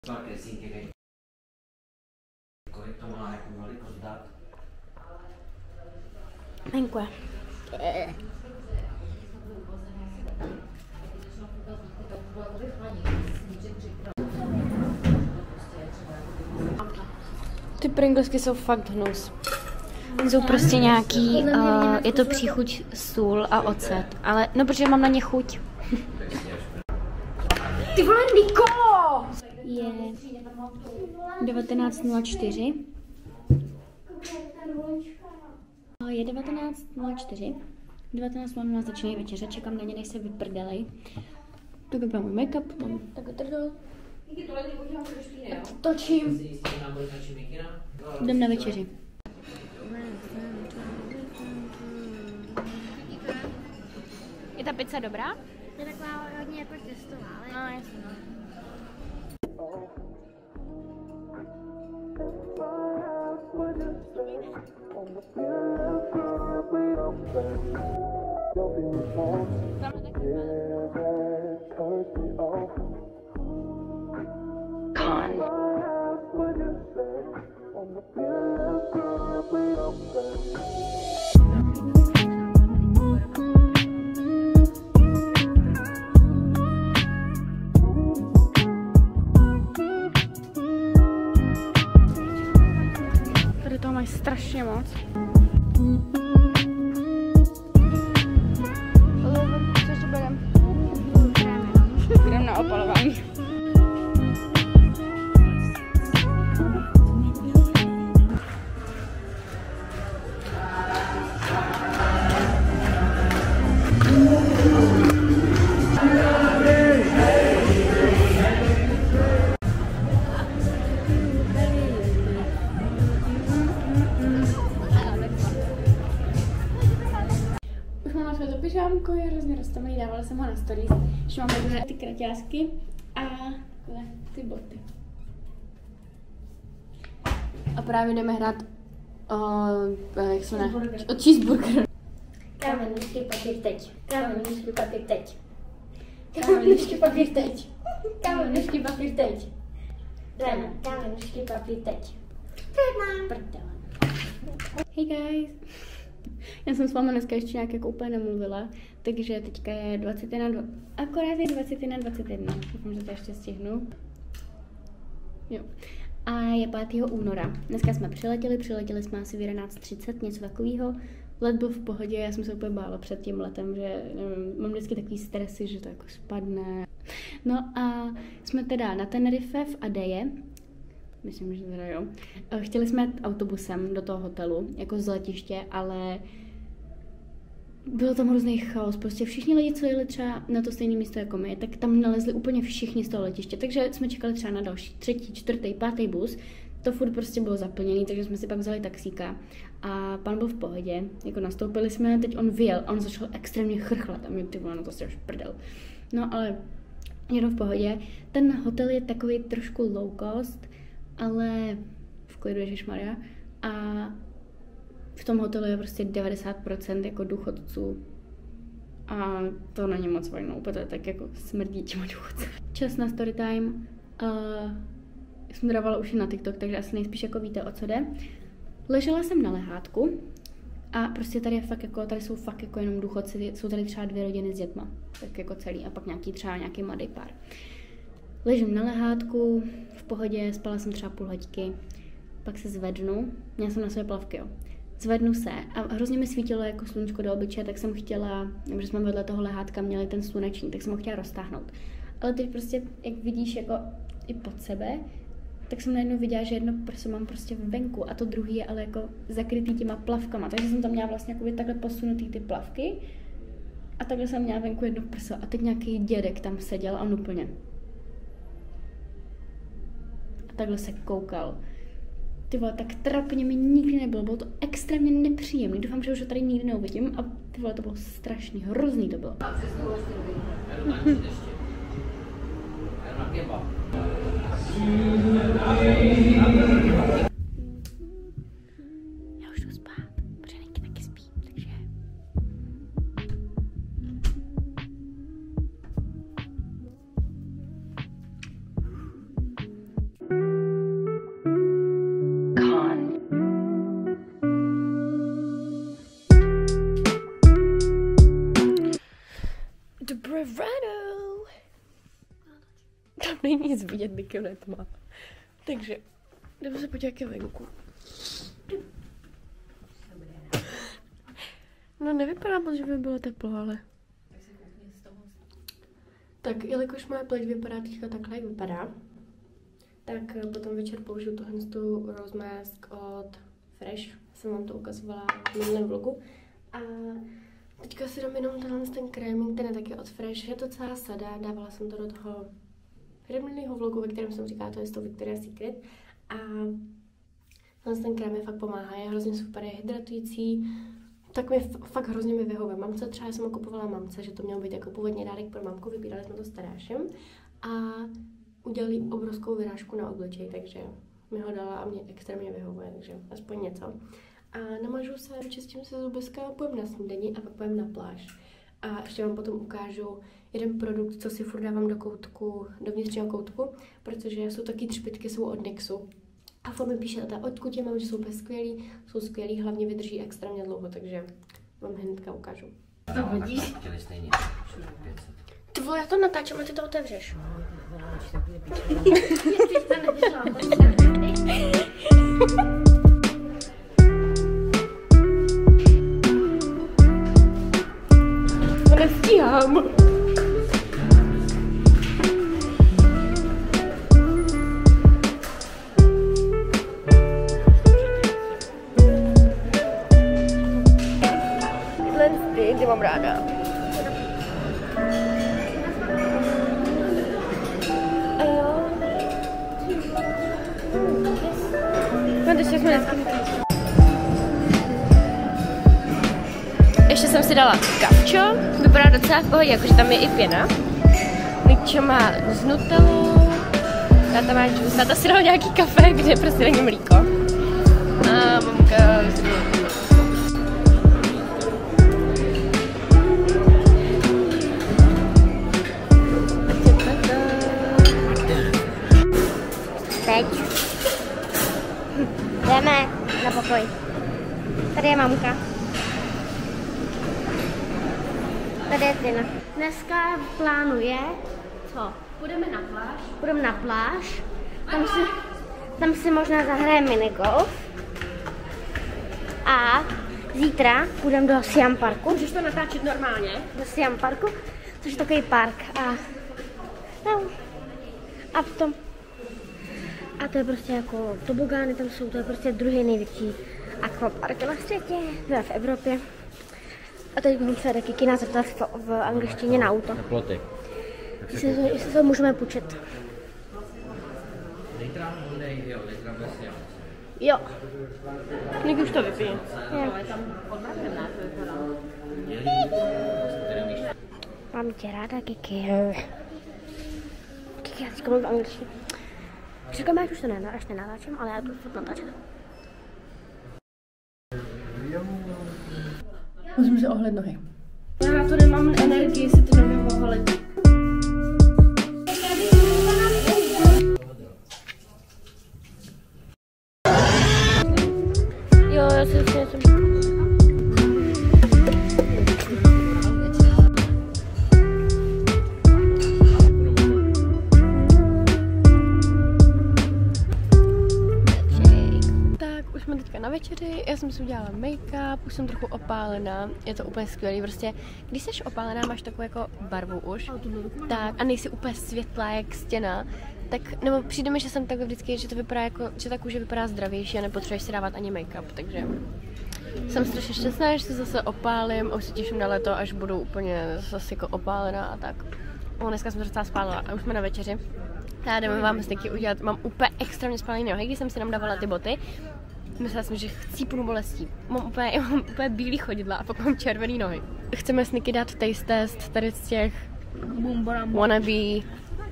Velké sínky, kolik to má jako velikost dát? Menkuje. Ty Pringlesky jsou fakt hnus. Jsou prostě nějaký, je to příchuť sůl a ocet, ale no protože mám na ně chuť. Ty vole, Niko! Je 19:04. Je 19:04. 19:00 začínají večeře, čekám na ně, než se vyprdelej. To vypadá můj make-up, mám takhle trdel. Točím. Jdem na večeři. Je ta pizza dobrá? Je taková hodně jako těstová, ale... No, jasně. Tady toho mají strašně moc. Co ještě bereme? Jdem na opalování. Pyžámko je hrozně roztomilý, dávala jsem ho na stories, že mám takové ty kraťásky a takové ty boty. A právě jdeme hrát jak se jmenuje? O cheeseburger. Kámen, nůžky, papír, teď. Kámen, nůžky, papír, teď. Kámen, nůžky, papír, teď. Kámen, nůžky, papír, teď. Kámen, nůžky, papír, teď. Prdele. Hey guys. Já jsem s vámi dneska ještě nějak jako úplně nemluvila, takže teďka je 21, akorát je 21:21. Doufám, že to ještě stihnu. Jo. A je 5. února. Dneska jsme přiletěli jsme asi v 11:30, něco takového. Let byl v pohodě, já jsem se úplně bála před tím letem, že nevím, mám vždycky takový stresy, že to jako spadne. No a jsme teda na Tenerife v Adeje. Myslím, že teda jo. Chtěli jsme jet autobusem do toho hotelu, jako z letiště, ale bylo tam hrozný chaos. Prostě všichni lidi, co jeli třeba na to stejné místo jako my, tak tam nalezli úplně všichni z toho letiště. Takže jsme čekali třeba na další 3., 4., 5. bus. To furt prostě bylo zaplněný, takže jsme si pak vzali taxíka. A pan byl v pohodě, jako nastoupili jsme, teď on vyjel a on začal extrémně chrchlat a mě ty vole, no to si až prdel. No ale jenom v pohodě. Ten hotel je takový trošku low cost, ale v klidu, ježišmarja. A v tom hotelu je prostě 90% jako důchodců. A to není moc fajn, úplně to je tak jako smrdí těma důchodci. Čas na storytime. Jsem dávala uši na TikTok, takže asi nejspíš jako víte, o co jde. Ležela jsem na lehátku a prostě tady je fakt jako, tady jsou fakt jako jenom důchodci, jsou tady třeba 2 rodiny s dětma, tak jako celý a pak nějaký mladý pár. Ležím na lehátku, v pohodě, spala jsem třeba půl hoďky, pak se zvednu, měla jsem na své plavky, jo. Zvednu se a hrozně mi svítilo jako sluníčko do obličeje, tak jsem chtěla, protože jsme vedle toho lehátka měli ten sluneční, tak jsem ho chtěla roztáhnout. Ale teď prostě, jak vidíš jako i pod sebe, tak jsem najednou viděla, že jedno prso mám prostě venku a to druhý je ale jako zakrytý těma plavkama, takže jsem tam měla vlastně jako takhle posunutý ty plavky a takhle jsem měla venku jedno prso a teď nějaký dědek tam seděl a on úplně. A takhle se koukal. Ty vole, tak trapně mi nikdy nebylo, bylo to extrémně nepříjemný, doufám, že už ho tady nikdy neuvidím a ty vole, to bylo strašný, hrozný to bylo. Já už jdu spát, protože Niky taky spí, takže... nic vidět, Niky netma. Takže jdeme se podívat ke venku. No nevypadá moc, že by bylo teplo, ale... Tak jelikož moje pleť vypadá teďka takhle, jak vypadá, tak potom večer použiju tu Rose Mask od Fresh. Jsem vám to ukazovala v minulém vlogu. A teďka si dám jenom ten krémink, ten je taky od Fresh. Je to celá sada, dávala jsem to do toho minulého vlogu, ve kterém jsem říkala, to je z toho Victoria's Secret. A ten krém je fakt pomáhá, je hrozně super, je hydratující. Tak fakt hrozně mi vyhovuje. Mamce třeba jsem ho kupovala mamce, že to mělo být jako původně dárek pro mamku, vybírali jsme to s Tarášem a udělali obrovskou vyrážku na obličej, takže mi ho dala a mě extrémně vyhovuje, takže aspoň něco. A namažu se, čistím se zubeska, půjdem na snídani a pak půjdem na pláž. A ještě vám potom ukážu jeden produkt, co si furt dávám do koutku, do vnitřního koutku, protože jsou taky třpytky, jsou od NYXu. A furt mi píše odkud je mám, že jsou úplně skvělí, hlavně vydrží extrémně dlouho, takže vám hnedka ukážu. To vidíš? Stejně. Ty vole, já to natáčím a ty to otevřeš. To nestíhám. Ty mám ráda. A jo. No, ještě jsme ještě jsem si dala kavčo, vypadá docela v pohodě, jakože tam je i pěna. Nikčo má s nutellou, táta má džus, táta si dala nějaký kafe, kde prostě není mlíko. A mamka Teď jdeme na pokoj. Tady je mamka. Tady je Tina. Dneska v plánu je, co? půjdeme na pláž. Půjdeme na pláž. Tam si možná zahrajeme minigolf. A zítra půjdeme do Siam Parku. Můžeš to natáčet normálně? Do Siam Parku, což je takový park. A potom a to je prostě jako tobogány tam jsou, to je prostě druhý největší akvapark na světě, teda v Evropě. A teď bychom se taky kina zeptat v angličtině na auto. Na plotek. Jestli to můžeme půjčit. Jo. Někdo už to vypije. Mám tě ráda, Kiki. Kiki, já teďka mluvím angličtině. Říkám, já už to až nenatáčím, ale já to furt natáčím. Musím si ohlet nohy. Já na to nemám energii si ty nohy oholit. Jo, já si jsem. Na večeři, já jsem si udělala make-up, už jsem trochu opálená, je to úplně skvělý, prostě když jsi opálená, máš takovou jako barvu už, tak a nejsi úplně světlá jak stěna, tak, nebo přijde mi, že jsem takhle vždycky, že to vypadá jako, že ta kůže vypadá zdravější a nepotřebuješ si dávat ani make-up, takže jsem strašně šťastná, že se zase opálím, už se těším na léto, až budu úplně zase jako opálená a tak. Dneska jsem to docela spálila a už jsme na večeři. Já jdeme vám taky udělat, mám úplně extrémně spálený nohy, když jsem si tam dávala ty boty. Myslela jsem, že chcípnu bolestí. Mám úplně bílý chodidla a pak mám červený nohy. Chceme s Niky dát taste test tady z těch wannabe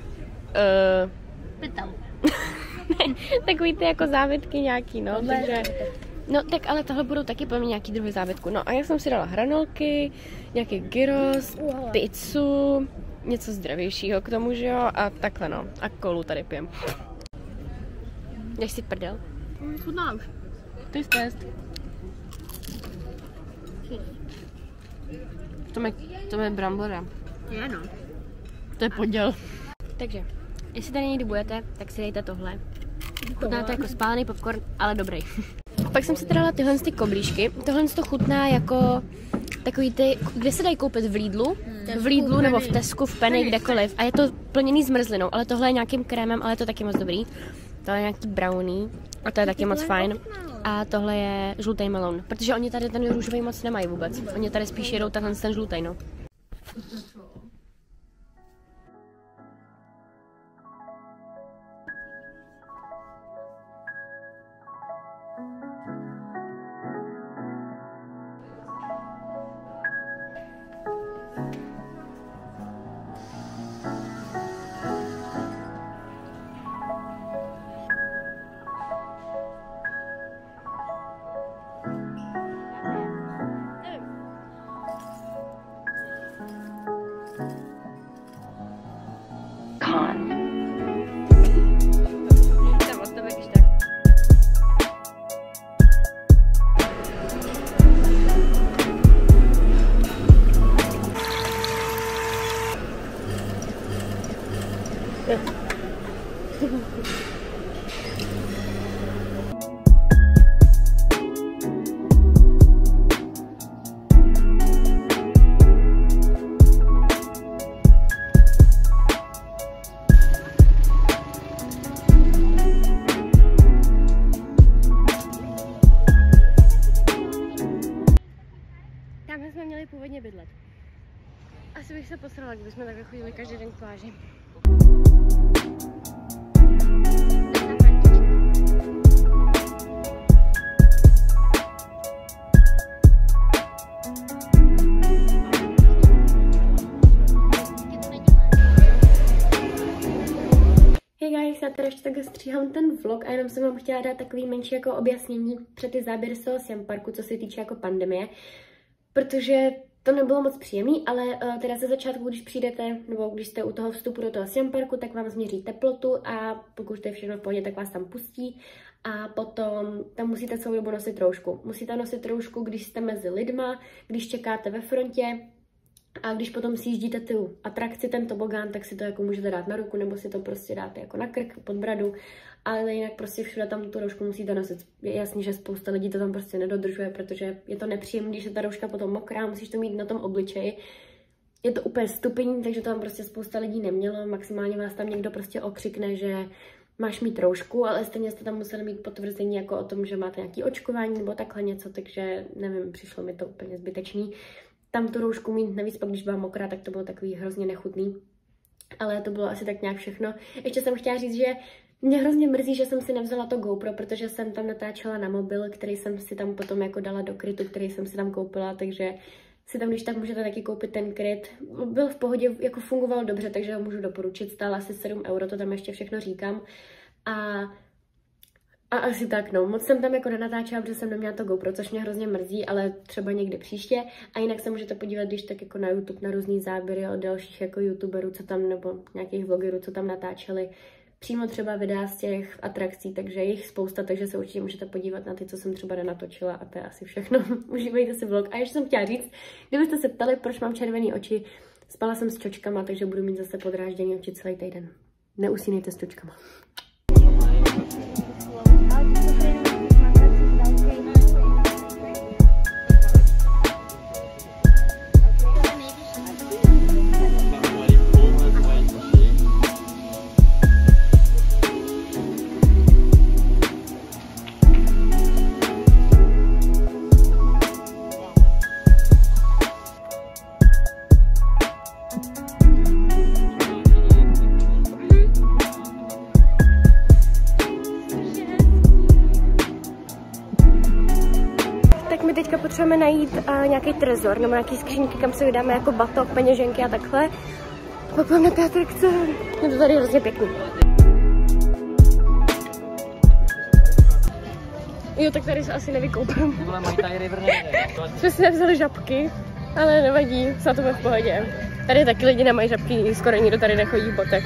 takový ty jako závětky nějaký, no. Takže, no tak ale tohle budou taky pro mě nějaký druhý závětku. No a já jsem si dala hranolky, nějaký gyros, pizzu, něco zdravějšího k tomu, že jo, a takhle no. A kolu tady pijem. Jdeš si prdel? Chudná už. Taste test. To je brambora. Je no. To je poděl. Takže Jestli tady někdy budete, tak si dejte tohle. Chutná to jako spálený popcorn, ale dobrý. Pak jsem si teda dala tyhle koblížky. Tohle to chutná jako takový ty, kde se dají koupit v Lidlu? V Lidlu nebo v Tesku, v Penny, kdekoliv. A je to plněný zmrzlinou, ale tohle je nějakým krémem, ale je to taky moc dobrý. Tohle je nějaký brownie a to je taky moc fajn. A tohle je žlutý melon, protože oni tady ten růžový moc nemají vůbec. Oni tady spíš jedou tenhle ten žlutý, no. Tam jsme měli původně bydlet. Asi bych se posrala, kdybychom takhle chodili každý den k pláži. Hey guys, já teda ještě takhle stříhám ten vlog a jenom jsem vám chtěla dát takový menší jako objasnění před ty záběry z toho Siam Parku, co se týče jako pandemie. Protože to nebylo moc příjemný, ale teda ze začátku, když přijdete, nebo když jste u toho vstupu do toho Siam Parku, tak vám změří teplotu a pokud je všechno v pohodě, tak vás tam pustí. A potom tam musíte celou dobu nosit roušku. Musíte nosit roušku, když jste mezi lidma, když čekáte ve frontě a když potom si jíždíte tu atrakci, ten tobogán, tak si to jako můžete dát na ruku nebo si to prostě dáte jako na krk, pod bradu. Ale jinak prostě všude tam tu roušku musíte nosit. Je jasný, že spousta lidí to tam prostě nedodržuje, protože je to nepříjemné, když je ta rouška potom mokrá, musíš to mít na tom obličeji. Je to úplně stupidní, takže to tam prostě spousta lidí nemělo. Maximálně vás tam někdo prostě okřikne, že máš mít roušku, ale stejně jste tam museli mít potvrzení jako o tom, že máte nějaké očkování nebo takhle něco, takže nevím, přišlo mi to úplně zbytečný. Tam tu roušku mít, navíc pak, když byla mokrá, tak to bylo takový hrozně nechutný. Ale to bylo asi tak nějak všechno. Ještě jsem chtěla říct, že mě hrozně mrzí, že jsem si nevzala to GoPro, protože jsem tam natáčela na mobil, který jsem si tam potom jako dala do krytu, který jsem si tam koupila, takže si tam když tak můžete taky koupit ten kryt. Byl v pohodě, jako fungoval dobře, takže ho můžu doporučit, stál asi 7 €, to tam ještě všechno říkám. A asi tak, no. Moc jsem tam jako nenatáčela, protože jsem neměla to GoPro, což mě hrozně mrzí, ale třeba někdy příště. A jinak se můžete podívat, když tak jako na YouTube, na různý záběry od dalších jako youtuberů, co tam, nebo nějakých vlogerů, co tam natáčeli. Přímo třeba videa z těch atrakcí, takže jich spousta, takže se určitě můžete podívat na ty, co jsem třeba nenatočila a to je asi všechno. Užívejte si vlog. A ještě jsem chtěla říct, kdybyste se ptali, proč mám červené oči, spala jsem s čočkama, takže budu mít zase podrážděný oči celý týden. Neusínejte s čočkama. Teďka potřebujeme najít nějaký trezor nebo nějaký skříňky, kam se vydáme jako batok, peněženky a takhle. Pak půjdeme na té atrakce. Je to tady hrozně pěkný. Jo, tak tady se asi nevykoupám. Jsme si nevzali žabky, ale nevadí, se to bude v pohodě. Tady taky lidi nemají žabky, skoro nikdo tady nechodí v botech.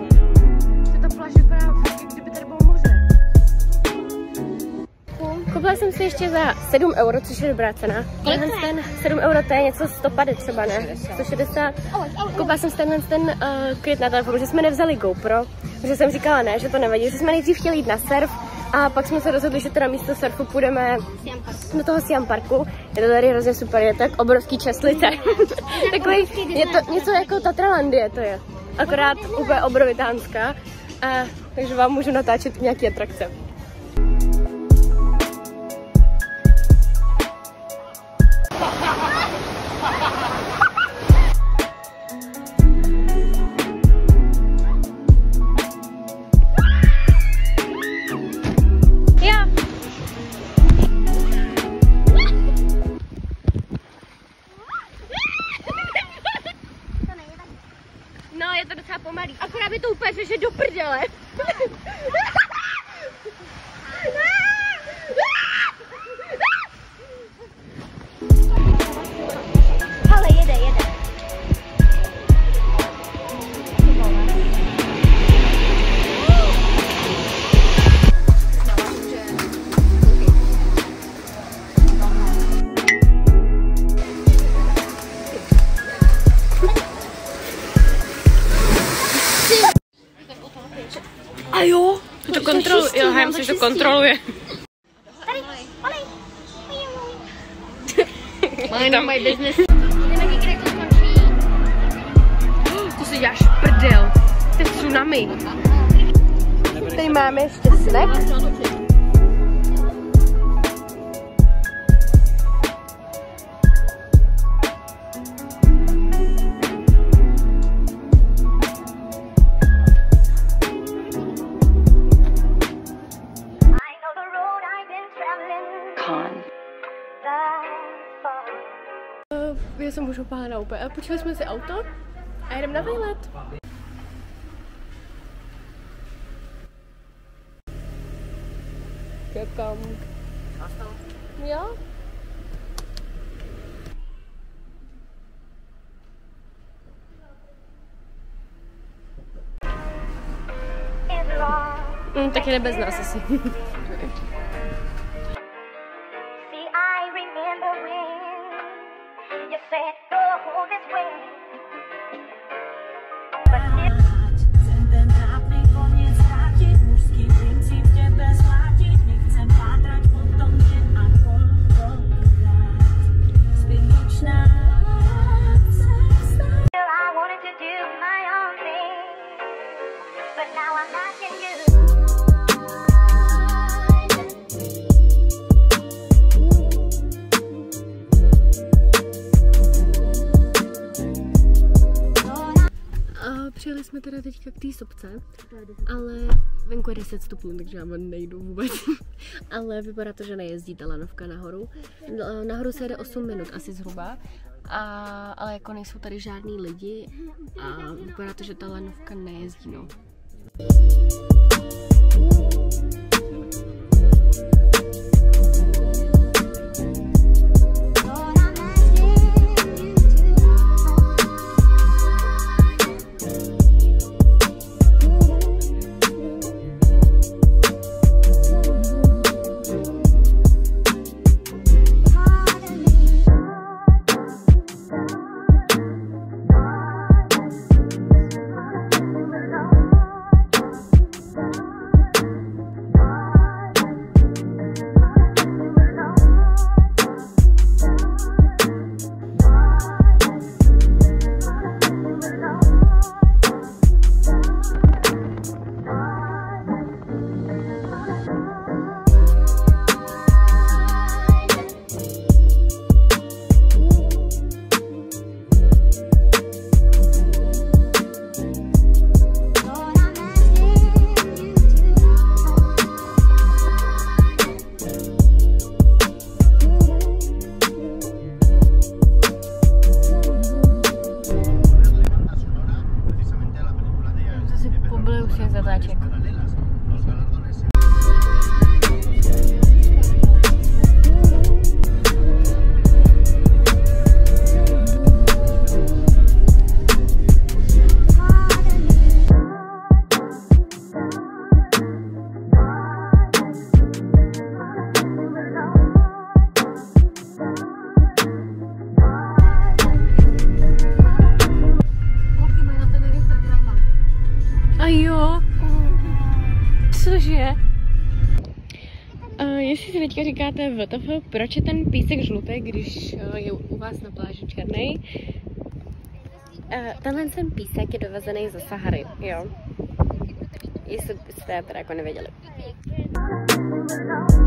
Koupila jsem si ještě za 7 euro, což je dobrá cena. Ten 7 euro, to je něco 150 třeba, ne? 160. Koupila jsem ten kryt na telefonu, že jsme nevzali GoPro, protože jsem říkala ne, že to nevadí, že jsme nejdřív chtěli jít na surf a pak jsme se rozhodli, že teda místo surfu půjdeme do toho Siam Parku. Je to tady hrozně super, je tak obrovský česlice. Takový, je to něco jako Tatralandie, to je. Akorát úplně obrovitánská. Takže vám můžu natáčet nějaké atrakce. No, je to docela pomalý. Akorát mi to úplně že do prdele. Ale jede. A jo, to kontroluje. Jo, já myslím, že to kontroluje. Mind my business. To si děláš prdel. To je tsunami. Tady máme ještě snack. Já jsem už opálená úplně. A počuli jsme si auto a jedeme na výlet. Kekam. Jo? Tak jde bez nás asi. Přijeli jsme teda teďka k té sopce, ale venku je 10 stupňů, takže já nejdu vůbec. Ale vypadá to, že nejezdí ta lanovka nahoru. Nahoru se jede 8 minut asi zhruba, ale jako nejsou tady žádný lidi a vypadá to, že ta lanovka nejezdí, no. Cože? Jestli si teďka říkáte, WTF, proč je ten písek žlutý, když je u vás na pláži černý? Tenhle ten písek je dovezený ze Sahary, jo? Jestli jste teda jako nevěděli.